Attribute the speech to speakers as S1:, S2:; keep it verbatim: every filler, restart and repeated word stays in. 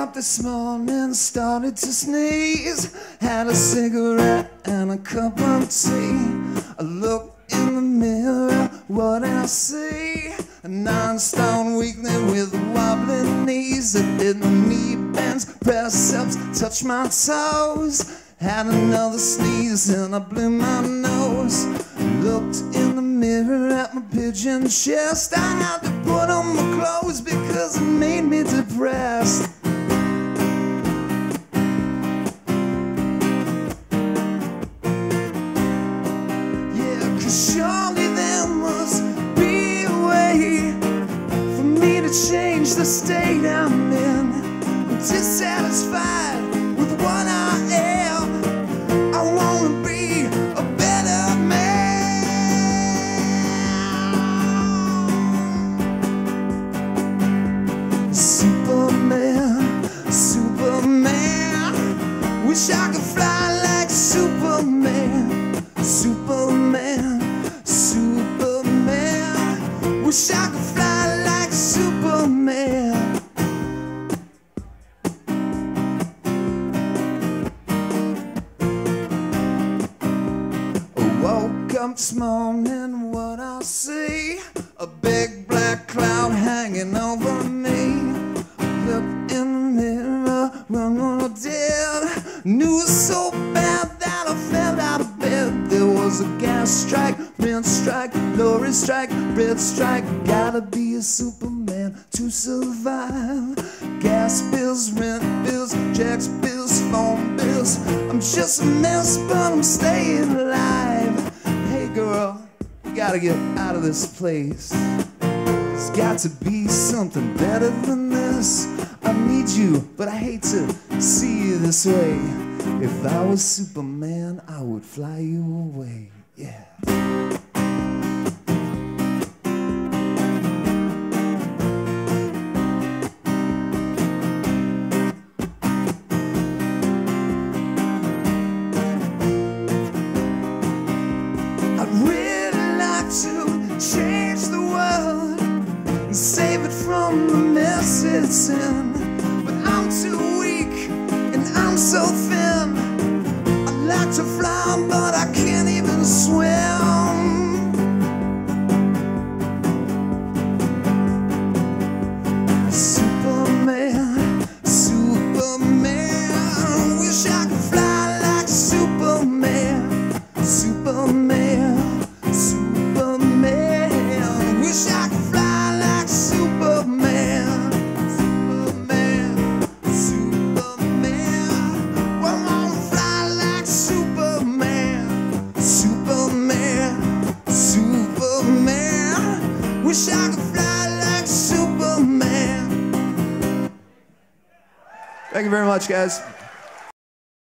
S1: up this morning, started to sneeze. Had a cigarette and a cup of tea. I looked in the mirror, what did I see? A nine-stone weakling with wobbling knees. I did my knee bends, press-ups, touch my toes. Had another sneeze and I blew my nose. Looked in the mirror at my pigeon chest. I had to put on my clothes because it made me depressed. Yeah, 'cause surely there must be a way for me to change the state I'm in. I'm dissatisfied with what I am. I wanna be a better man. Superman, Superman. Wish I could fly like Superman. Superman, Superman. Wish I could fly like Superman. Woke up this morning, what I see, a big black cloud hanging over me. Look in the mirror, run what I did. Knew it was so bad that I fell out of bed. There was a gas strike, rent strike, lorry strike, red strike. Gotta be a Superman to survive. Gas bills, rent bills, checks bills, phone bills. I'm just a mess, but I'm staying alive. Hey girl, you gotta get out of this place. There's got to be something better than this. I need you, but I hate to see you this way. If I was Superman, I would fly you away. Yeah. Change the world and save it from the mess it's in. But I'm too weak and I'm so thin. I'd like to fly, but I can't even swim. Superman, Superman. Wish I could fly like Superman. Superman, Superman. Wish I could fly like Superman. Superman, Superman. I wanna fly like Superman. Superman, Superman. Wish I could fly like Superman. Thank you very much, guys.